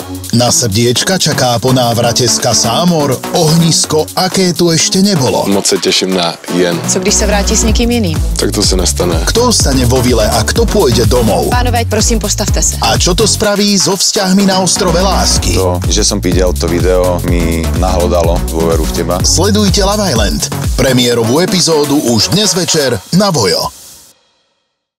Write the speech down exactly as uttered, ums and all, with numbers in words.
Na srdiečka čaká po návrate z Kasámor ohnisko, aké tu ešte nebolo. Moc se těším na Jen. Co když se vrátí s někým jiným? Tak to se nestane. Kto ostane vo vile a kto pôjde domov? Pánové, prosím, postavte se. A čo to spraví so vzťahmi na ostrove lásky? To, že som videl to video, mi nahlodalo dôveru v teba. Sledujte Love Island. Premiérovú epizódu už dnes večer na Vojo.